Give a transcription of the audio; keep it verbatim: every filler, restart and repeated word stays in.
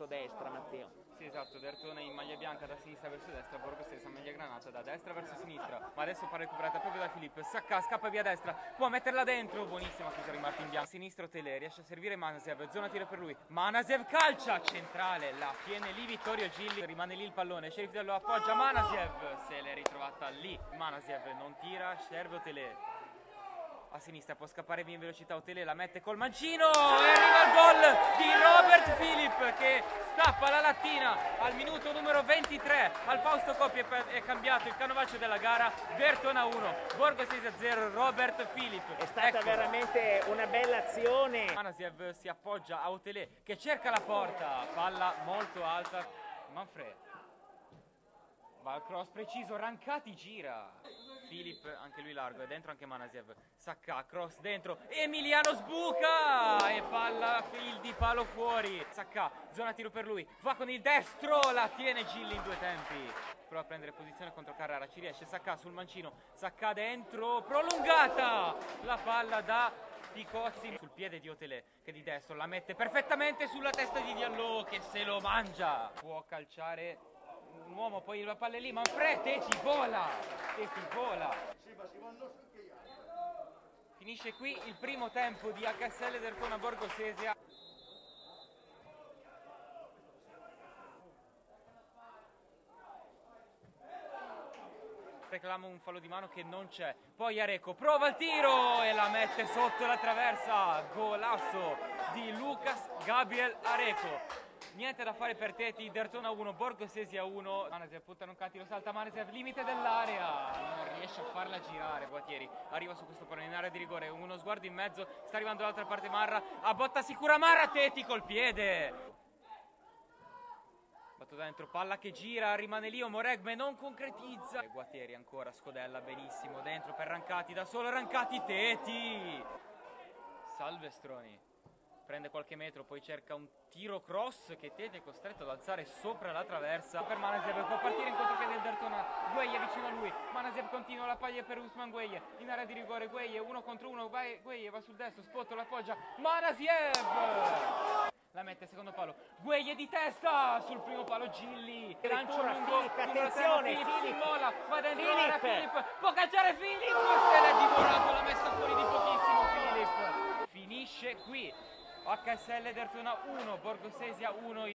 verso destra, Matteo. Sì, esatto, Dertona in maglia bianca da sinistra verso destra, Borgosesia maglia granata da destra verso sinistra, ma adesso palla recuperata proprio da Filippo, Sacca scappa via destra, può metterla dentro, buonissima chiusura in Martin Bianco, sinistro Tele, riesce a servire Manasev, zona tiro per lui, Manasev calcia, centrale, la tiene lì Vittorio Gilli, rimane lì il pallone, Sheriff lo appoggia, Manasev se l'è ritrovata lì, Manasev non tira, serve Tele. A sinistra può scappare via in velocità Otele, la mette col mancino e arriva il gol di Robert Philipp che stappa la lattina al minuto numero ventitré. Al Fausto Coppi è, è cambiato il canovaccio della gara. Dertona uno, Borgosesia zero, Robert Philipp. È stata Ecco. veramente una bella azione. Manasiev si appoggia a Otele che cerca la porta, palla molto alta, Manfred va al cross preciso, Rancati gira, Philipp anche lui largo, è dentro anche Manasiev, Sacca, cross dentro, Emiliano sbuca e palla il di palo fuori, Sacca, zona tiro per lui, va con il destro, la tiene Gilli in due tempi, prova a prendere posizione contro Carrara, ci riesce, Sacca sul mancino, Sacca dentro, prolungata, la palla da Picozzi sul piede di Otele che di destro la mette perfettamente sulla testa di Diallo che se lo mangia, può calciare un uomo, poi la palla è lì, Manfred, Teti vola, Teti vola. Finisce qui il primo tempo di H S L Dertona Borgosesia. Reclama un fallo di mano che non c'è, poi Areco prova il tiro e la mette sotto la traversa, golasso di Lucas Gabriel Areco. Niente da fare per Teti, Dertona uno, Borgosesia uno, Manasev puttana un canti, lo salta Manasev, limite dell'area, non riesce a farla girare, Guattieri arriva su questo pallone in area di rigore, uno sguardo in mezzo, sta arrivando dall'altra parte Marra, a botta sicura Marra, Teti col piede! Battuta dentro, palla che gira, rimane lì, Omoregme non concretizza, e Guattieri ancora, Scodella benissimo, dentro per Rancati, da solo Rancati, Teti! Salvestroni. Prende qualche metro, poi cerca un tiro cross che Teti è costretto ad alzare sopra la traversa. Per Manasev può partire in contropiede del Dertona, Gueye vicino a lui, Manasev continua la paglia per Usman Gueye, in area di rigore Gueye, uno contro uno, vai, Gueye va sul destro, Spotto la appoggia, Manasiev! La mette secondo palo, Gueye di testa sul primo palo Gilli, lancio lungo, Filippo, attenzione, Filippo, mola, va dentro Filippo. ora Filippo, può calciare Filippo, se l'è divorato, l'ha messa fuori di pochissimo Filippo. Finisce qui. H S L Dertona uno, Borgosesia uno.